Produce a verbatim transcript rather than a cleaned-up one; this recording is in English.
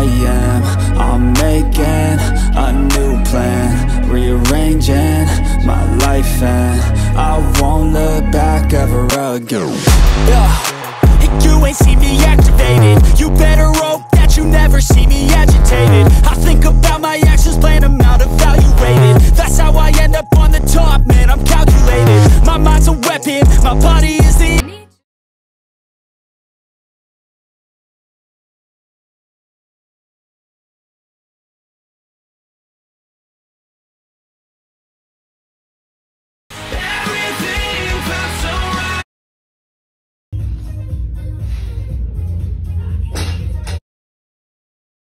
am. I'm making a new plan, rearranging my life, and I won't look back ever again. Yeah, and you ain't see me activated. You better hope that you never see me agitated. I think about my actions, plan them out, evaluated. That's how I end up on the top, man, I'm calculated. My mind's a weapon, my body is the